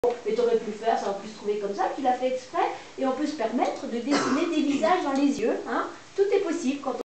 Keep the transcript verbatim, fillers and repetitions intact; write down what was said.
Mais tu aurais pu le faire, ça aurait pu se trouver comme ça, tu l'as fait exprès, et on peut se permettre de dessiner des visages dans les yeux. Hein. Tout est possible quand on